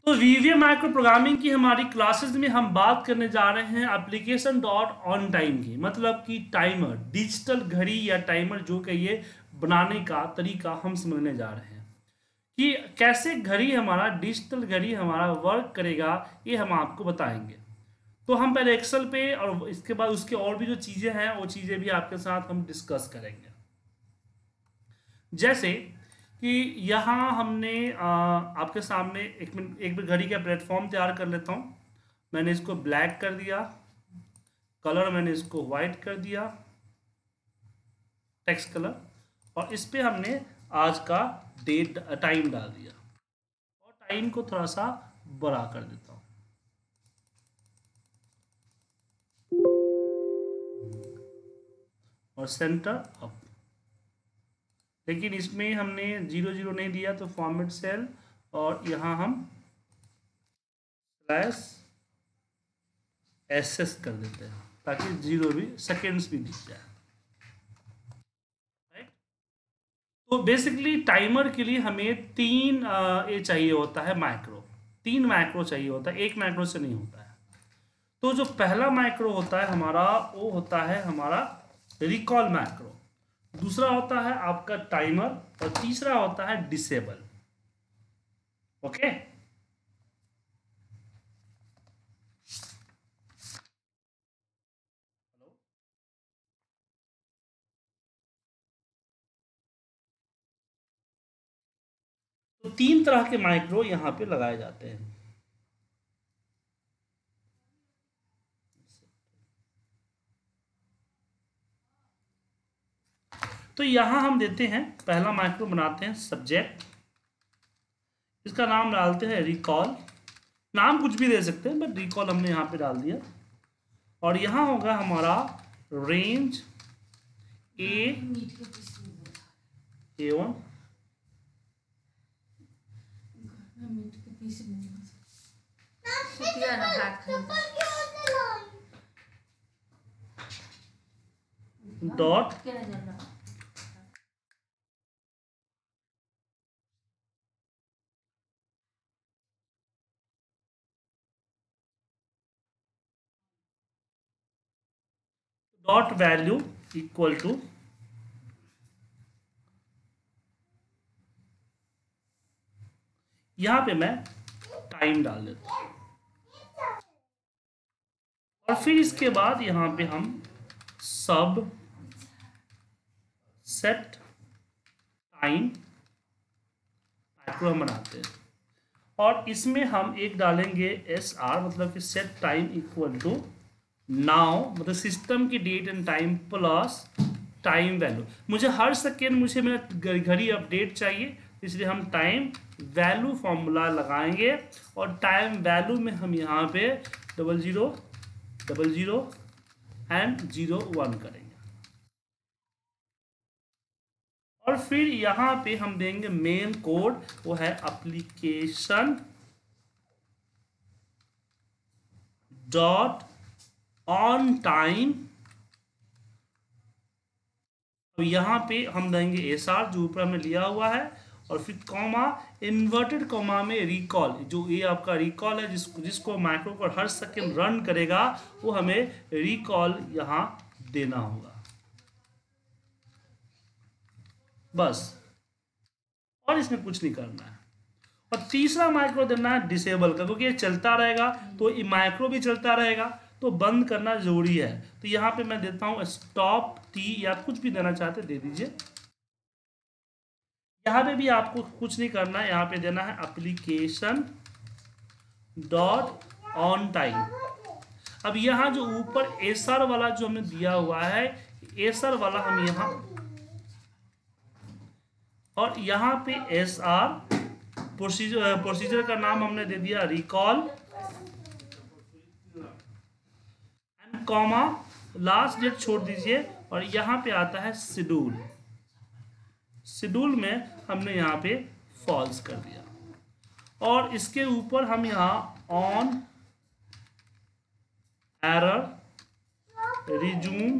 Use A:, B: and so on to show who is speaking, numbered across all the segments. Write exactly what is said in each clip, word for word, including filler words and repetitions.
A: तो वीवीए micro programming की हमारी क्लासेस में हम बात करने जा रहे हैं एप्लीकेशन डॉट ऑन टाइम की, मतलब कि टाइमर, डिजिटल घड़ी या टाइमर जो कहिए, बनाने का तरीका हम समझने जा रहे हैं कि कैसे घड़ी हमारा डिजिटल घड़ी हमारा वर्क करेगा, ये हम आपको बताएंगे। तो हम पहले एक्सेल पे और इसके बाद उसके और भी जो चीज़ें हैं वो चीज़ें भी आपके साथ हम डिस्कस करेंगे। जैसे कि यहाँ हमने आ, आपके सामने एक मिनट एक बार घड़ी का प्लेटफॉर्म तैयार कर लेता हूँ। मैंने इसको ब्लैक कर दिया, कलर मैंने इसको वाइट कर दिया, टेक्स्ट कलर, और इस पे हमने आज का डेट टाइम डाल दिया और टाइम को थोड़ा सा बड़ा कर देता हूँ। और सेंटर अप, लेकिन इसमें हमने जीरो जीरो नहीं दिया तो फॉर्मेट सेल, और यहाँ हम स्लैश एस एस कर देते हैं ताकि जीरो भी सेकेंड्स भी दिख जाए। राइट। तो बेसिकली टाइमर के लिए हमें तीन आ, ये चाहिए होता है माइक्रो, तीन माइक्रो चाहिए होता है, एक माइक्रो से नहीं होता है। तो जो पहला माइक्रो होता है हमारा वो होता है हमारा रिकॉल माइक्रो, दूसरा होता है आपका टाइमर, और तीसरा होता है डिसेबल। ओके। तो तीन तरह के माइक्रो यहाँ पे लगाए जाते हैं। तो यहाँ हम देते हैं, पहला माइक्रो बनाते हैं सब्जेक्ट, इसका नाम डालते हैं रिकॉल, नाम कुछ भी दे सकते हैं बट रिकॉल हमने यहाँ पे डाल दिया। और यहाँ होगा हमारा range A A one, dot dot value equal to यहाँ पे मैं टाइम डाल देता हूँ, और फिर इसके बाद यहाँ पे हम सब सेट टाइम माइक्रो हम बनाते हैं, और इसमें हम एक डालेंगे एस आर, मतलब कि set time equal to now, मतलब सिस्टम की date and time plus time value. मुझे हर सेकेंड मुझे मेरा घड़ी अपडेट चाहिए, इसलिए हम टाइम वैल्यू फॉर्मूला लगाएंगे, और टाइम वैल्यू में हम यहाँ पे double zero double zero and zero one करेंगे। और फिर यहाँ पे हम देंगे मेन कोड, वो है एप्लीकेशन डॉट ऑन टाइम। तो यहाँ पे हम देंगे एस आर जो ऊपर हमने लिया हुआ है, और फिर कॉमा, इन्वर्टेड कॉमा में रिकॉल, जो ये आपका रिकॉल है जिसको जिसको माइक्रो को हर सेकेंड रन करेगा, वो हमें रिकॉल यहाँ देना होगा, बस, और इसमें कुछ नहीं करना है। और तीसरा माइक्रो देना है डिसेबल का, क्योंकि ये चलता रहेगा तो ये माइक्रो भी चलता रहेगा, तो बंद करना जरूरी है। तो यहाँ पे मैं देता हूँ स्टॉप टी, या कुछ भी देना चाहते दे दीजिए। यहाँ पे भी आपको कुछ नहीं करना है, यहाँ पे देना है एप्लीकेशन डॉट ऑन टाइम। अब यहाँ जो ऊपर एसर वाला जो हमने दिया हुआ है, एसर वाला हम यहाँ, और यहाँ पे एस आर प्रोसीजर प्रोसीजर का नाम हमने दे दिया recall, and comma last date छोड़ दीजिए, और यहाँ पे आता है शेड्यूल, शेड्यूल में हमने यहाँ पे फॉल्स कर दिया, और इसके ऊपर हम यहाँ ऑन एरर रिज्यूम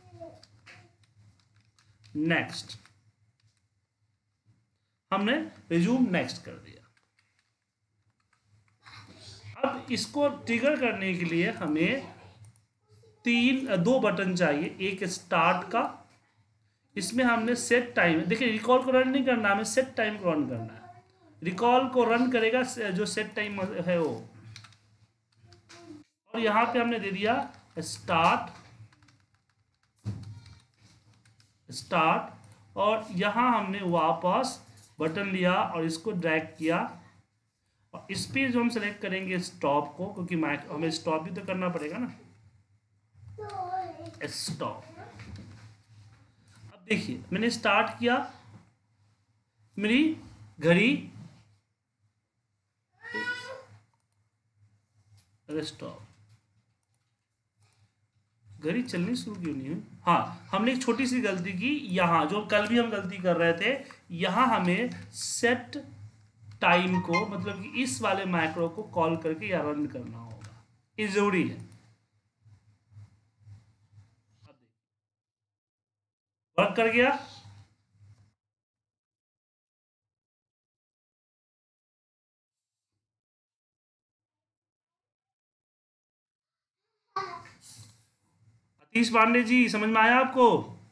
A: नेक्स्ट, हमने रिज्यूम नेक्स्ट कर दिया। अब इसको ट्रिगर करने के लिए हमें तीन दो बटन चाहिए। एक स्टार्ट का, इसमें हमने सेट टाइम, देखिए रिकॉल को रन नहीं करना, हमें सेट टाइम को रन करना है। रिकॉल को रन करेगा जो सेट टाइम है वो। और यहाँ पे हमने दे दिया स्टार्ट स्टार्ट और यहाँ हमने वापस बटन लिया और इसको ड्रैग किया और इस पे जो हम सेलेक्ट करेंगे स्टॉप को, क्योंकि माइक हमें स्टॉप भी तो करना पड़ेगा ना, स्टॉप। अब देखिए मैंने स्टार्ट किया, मेरी घड़ी, अरे स्टॉप, घड़ी चलनी शुरू क्यों नहीं हुई? हाँ, हमने एक छोटी सी गलती की यहाँ, जो कल भी हम गलती कर रहे थे। यहाँ हमें सेट टाइम को, मतलब कि इस वाले माइक्रो को कॉल करके या रन करना होगा, ये जरूरी है। वर्क कर गया। अतीश पांडे जी, समझ में आया आपको?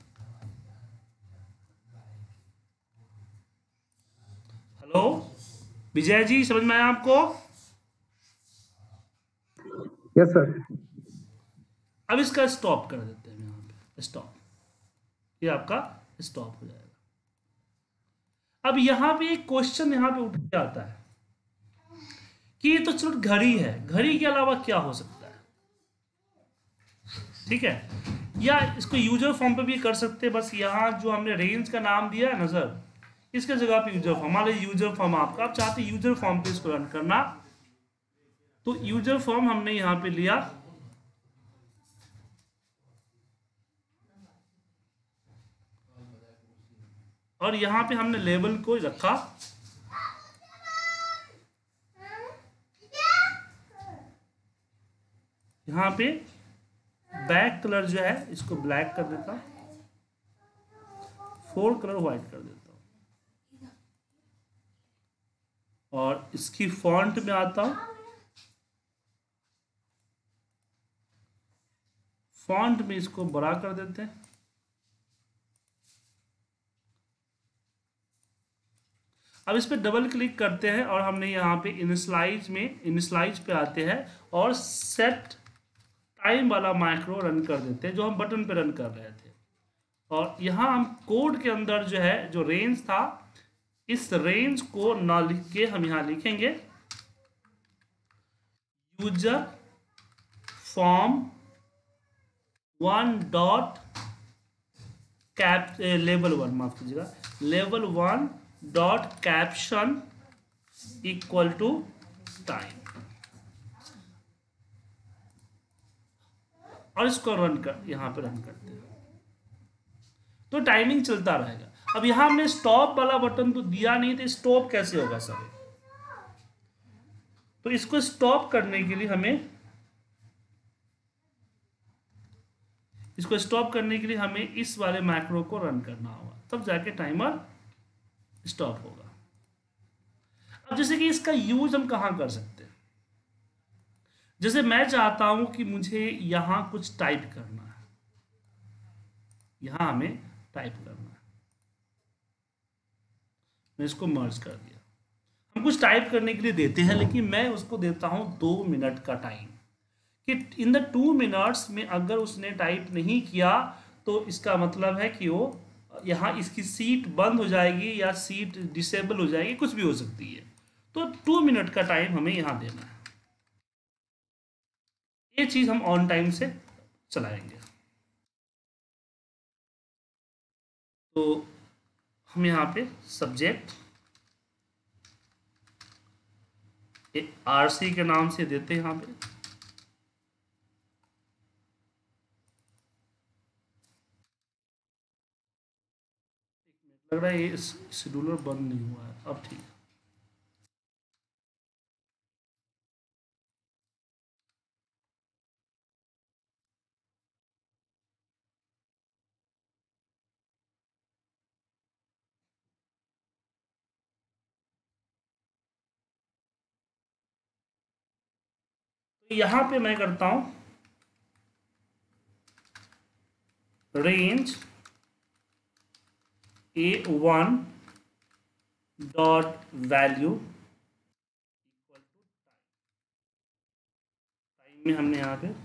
A: हेलो विजय जी, समझ में आया आपको?
B: Yes sir.
A: अब इसका स्टॉप कर देते हैं यहाँ पे, स्टॉप, ये आपका स्टॉप हो जाएगा। अब यहाँ पे एक क्वेश्चन यहाँ पे उठ के आता है कि ये तो चलो घड़ी है, घड़ी के अलावा क्या हो सकता है? ठीक है, या इसको यूजर फॉर्म पे भी कर सकते हैं। बस यहाँ जो हमने रेंज का नाम दिया है ना सर, इसके जगह पे यूजर फॉर्म, मान लीजिए यूजर फॉर्म आपका, आप चाहते यूजर फॉर्म पे इसको रन करना, तो यूजर फॉर्म हमने यहाँ पे लिया और यहाँ पे हमने लेबल को रखा, यहाँ पे बैक कलर जो है इसको ब्लैक कर देता, फोर कलर व्हाइट कर देता हूँ और इसकी फॉन्ट में आता हूँ, फॉन्ट में इसको बड़ा कर देते हैं। अब इस पर डबल क्लिक करते हैं और हमने यहाँ पे इनिशलाइज में, इनिशलाइज पे आते हैं और सेट टाइम वाला माइक्रो रन कर देते हैं जो हम बटन पे रन कर रहे थे। और यहाँ हम कोड के अंदर जो है जो रेंज था, इस रेंज को ना लिख के हम यहाँ लिखेंगे user form one dot cap level one, माफ कीजिएगा, level one dot caption equal to time, और इसको रन कर, यहाँ पे रन करते हैं तो टाइमिंग चलता रहेगा। अब यहाँ हमने स्टॉप वाला बटन तो दिया नहीं, तो स्टॉप कैसे होगा सर? तो इसको स्टॉप करने के लिए हमें इसको स्टॉप करने के लिए हमें इस वाले मैक्रो को रन करना होगा, तब जाके टाइमर स्टॉप होगा। अब जैसे कि इसका यूज हम कहाँ कर सकते हैं? जैसे मैं चाहता हूं कि मुझे यहां कुछ टाइप करना है, यहां हमें टाइप करना है, मैं इसको मर्ज कर दिया। हम कुछ टाइप करने के लिए देते हैं, लेकिन मैं उसको देता हूं दो मिनट का टाइम, कि इन द टू मिनट्स में अगर उसने टाइप नहीं किया तो इसका मतलब है कि वो यहाँ इसकी सीट बंद हो जाएगी या सीट डिसेबल हो जाएगी, कुछ भी हो सकती है। तो टू मिनट का टाइम हमें यहाँ देना है। ये चीज़ हम ऑन टाइम से चलाएंगे। तो हम यहाँ पे सब्जेक्ट आरसी के नाम से देते हैं यहाँ पे, लग रहा है ये शेड्यूलर बंद नहीं हुआ है, अब ठीक है। तो यहाँ पे मैं करता हूँ range A one dot value equal to time में हमने यहाँ पे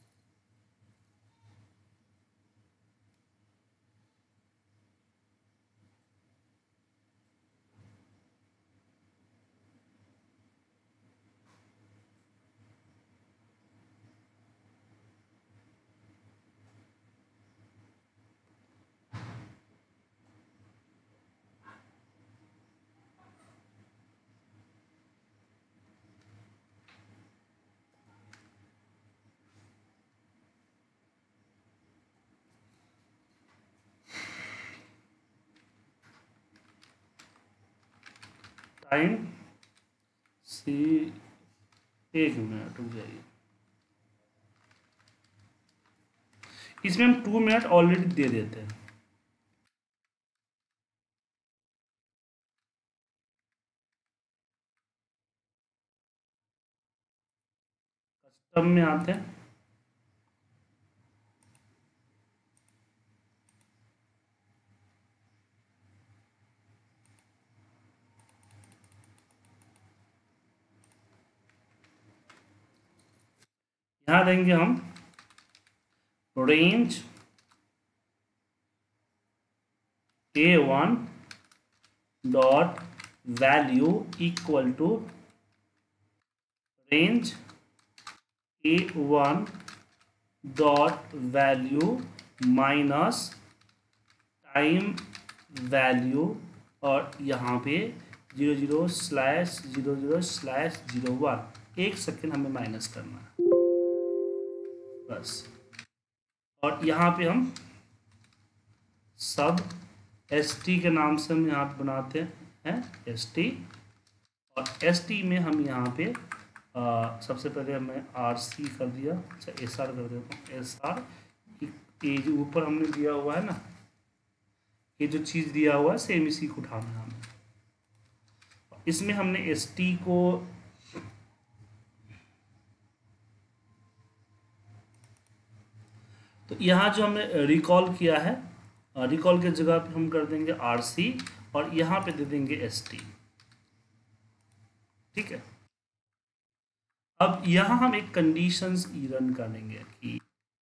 A: टाइम सी, एक मिनट रुक जाइए, इसमें हम टू मिनट ऑलरेडी दे देते हैं। कस्टम में आते हैं, यहाँ देंगे हम range A one dot value equal to range A one dot value minus time value, और यहाँ पे zero zero slash zero zero slash zero one, एक सेकेंड हमें माइनस करना है बस। और यहाँ पे हम सब एस टी के नाम से हम यहाँ पे बनाते हैं एस टी, और एस टी में हम यहाँ पे आ, सबसे पहले हमें आर सी कर दिया, अच्छा एस आर कर देता हूँ, एस आर ये जो ऊपर हमने दिया हुआ है ना, ये जो चीज़ दिया हुआ है सेम इसी को उठाना है हमें। इसमें हमने एस टी को तो यहाँ जो हमने रिकॉल किया है, रिकॉल के जगह पे हम कर देंगे आर सी, और यहाँ पे दे देंगे एस टी, ठीक है। अब यहाँ हम एक कंडीशंस रन करेंगे कि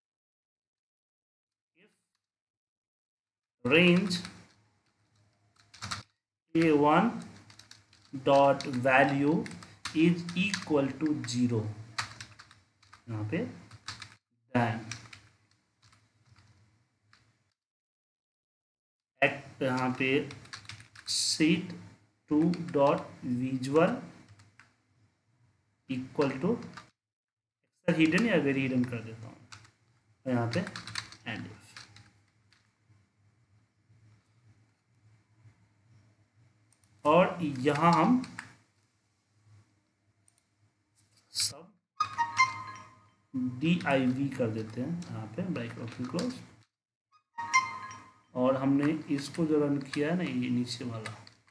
A: range A one dot value is equal to zero, यहाँ पे दैन एक्ट यहाँ पे sheet two dot visual equal to XL hidden या वेरी हिडन कर देता हूँ, और यहाँ पे एंड इफ, और यहाँ हम सब डी आई वी कर देते हैं, यहाँ पे ब्रैकेट क्लोज, और हमने इसको जो रन किया है ना, ये नीचे वाला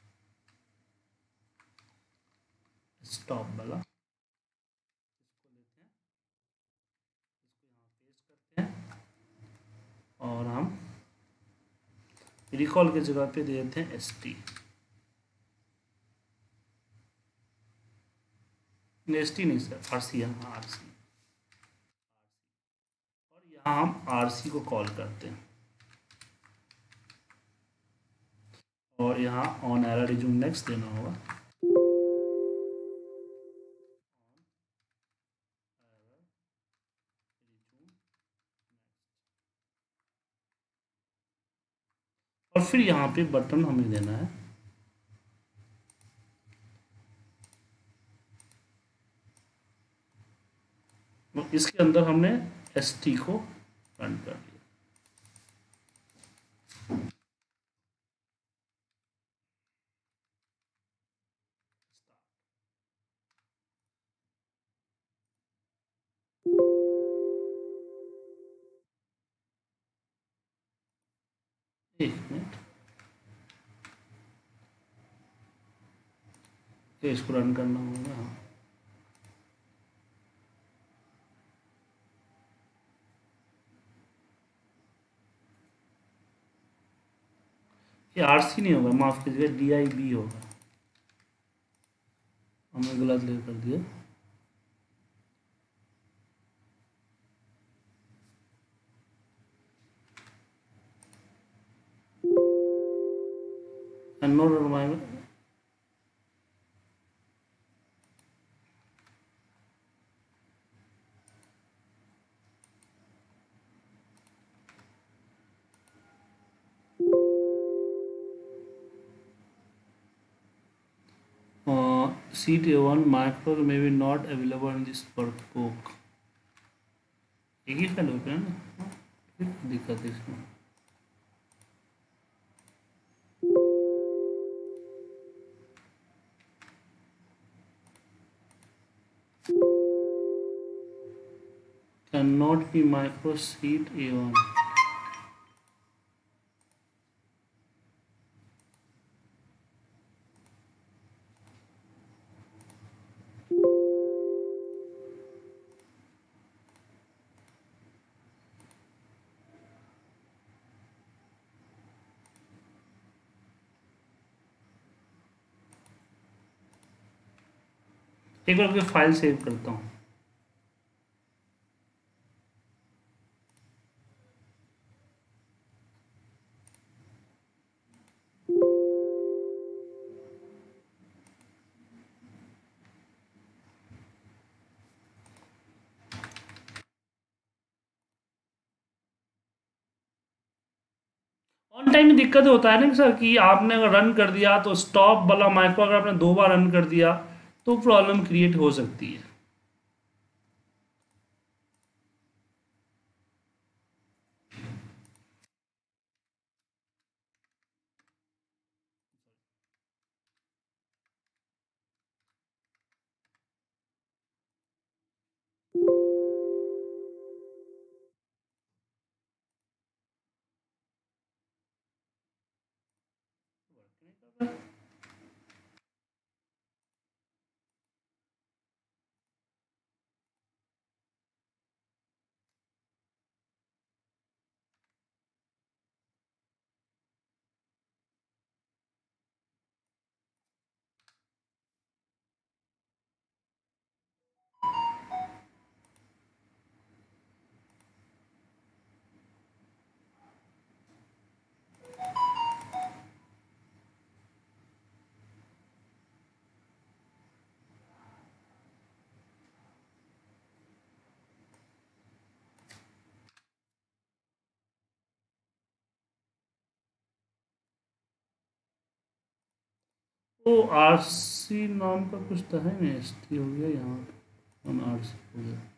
A: स्टॉप वाला, इसको लेते हैं, इसको यहाँ पेस्ट करते हैं, और हम रिकॉल के जगह पे दे देते हैं एस टी, एस टी नहीं सर, आर सी है, आर सी, और यहाँ हम आर सी को कॉल करते हैं, और यहाँ ऑन एरर रिज्यूम नेक्स्ट देना होगा, और फिर यहाँ पे बटन हमें देना है और इसके अंदर हमने एस टी को रन कर दिया। एक मिनट, इसको रन करना होगा, हाँ ये आर सी नहीं होगा, माफ़ कीजिएगा, डी आई बी होगा, हमने गलत ले कर दिया। Note my sheet A one micro may be not available in this workbook. एक ही फाइल ओपन है ना, फिर दिक्कत है इसमें। Can not be micro sheet A one. एक बार फाइल सेव करता हूँ। ऑन टाइम में दिक्कत होता है ना सर कि आपने अगर रन कर दिया तो स्टॉप वाला माइक्रो अगर आपने दो बार रन कर दिया तो प्रॉब्लम क्रिएट हो सकती है। वो आर सी नाम का कुछ तो है ना, एस टी हो गया यहाँ, आर सी हो गया।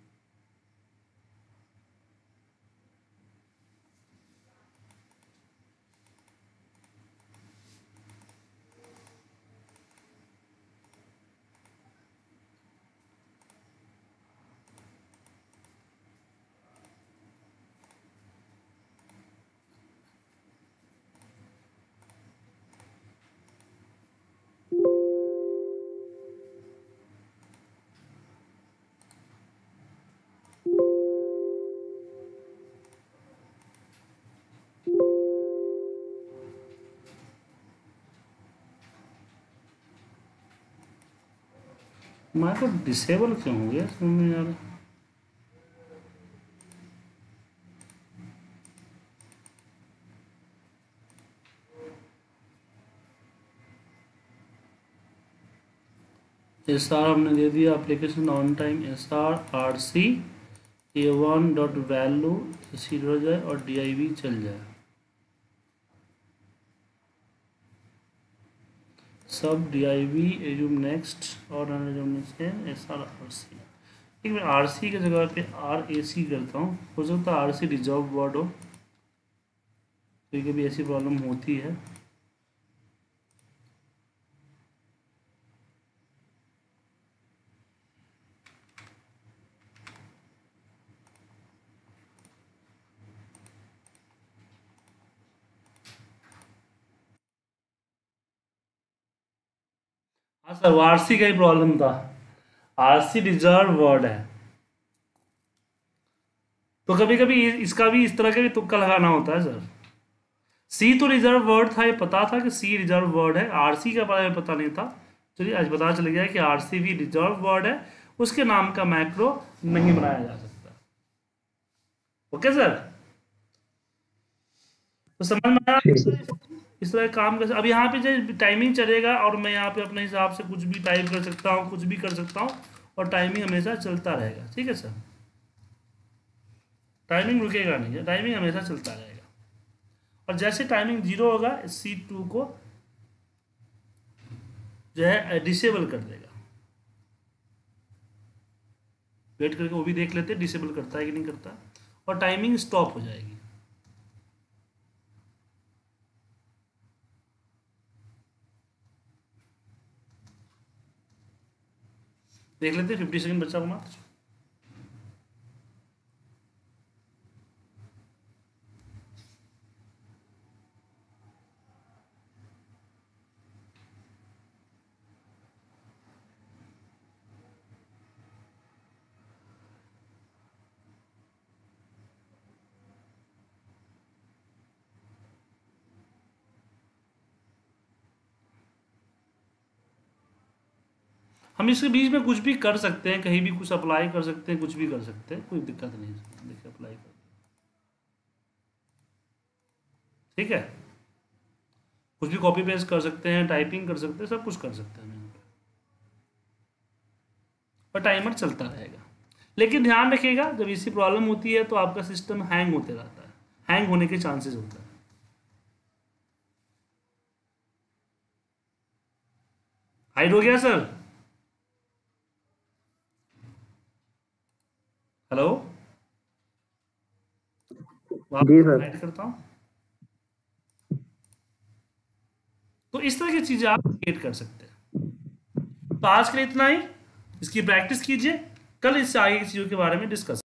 A: माइक्रो डिसेबल क्यों हो गया समझ में यार। एस आर हमने दे दिया application on time S R R C A one dot value सी हो जाए और डी आई वी चल जाए। सब D I V assume next और नेक्स्ट है एस आर आर सी। ठीक है, आर सी की जगह पे आर ए सी करता हूँ, हो सकता है आर सी रिजर्व वर्ड हो, कभी कभी ऐसी प्रॉब्लम होती है। हाँ सर, वो आर सी का ही प्रॉब्लम था, आर सी रिजर्व वर्ड है, तो कभी कभी इसका भी इस तरह का भी तुक्का लगाना होता है सर। सी तो रिजर्व वर्ड था, ये पता था कि सी रिजर्व वर्ड है, आरसी के बारे में पता नहीं था। चलिए आज पता चल गया कि आरसी भी रिजर्व वर्ड है, उसके नाम का मैक्रो नहीं बनाया जा सकता। ओके सर, तो समझ में आया इस तरह काम कर। अब यहाँ पे जो टाइमिंग चलेगा और मैं यहाँ पे अपने हिसाब से कुछ भी टाइप कर सकता हूँ, कुछ भी कर सकता हूँ, और टाइमिंग हमेशा चलता रहेगा। ठीक है सर, टाइमिंग रुकेगा नहीं, टाइमिंग हमेशा चलता रहेगा। और जैसे टाइमिंग जीरो होगा सी टू को जो है डिसेबल कर देगा। वेट करके वो भी देख लेते हैं डिसेबल करता है कि नहीं करता, और टाइमिंग स्टॉप हो जाएगी। देख लेते हैं, फिफ्टी सेकेंड बचा हुआ। हम इसके बीच में कुछ भी कर सकते हैं, कहीं भी कुछ अप्लाई कर सकते हैं, कुछ भी कर सकते हैं, कोई दिक्कत नहीं है। देखिए अप्लाई कर, ठीक है, कुछ भी कॉपी पेस्ट कर सकते हैं, टाइपिंग कर सकते हैं, सब कुछ कर सकते हैं और टाइमर चलता रहेगा। लेकिन ध्यान रखिएगा, जब इसी प्रॉब्लम होती है तो आपका सिस्टम हैंग होते रहता है, हैंग होने के चांसेस होता है। हाइड हो गया सर? हेलो,
B: जी सर।
A: हाइड करता हूँ। तो इस तरह की चीजें आप क्रिएट कर सकते हैं। तो आज के लिए इतना ही, इसकी प्रैक्टिस कीजिए, कल इससे आगे की चीजों के बारे में डिस्कस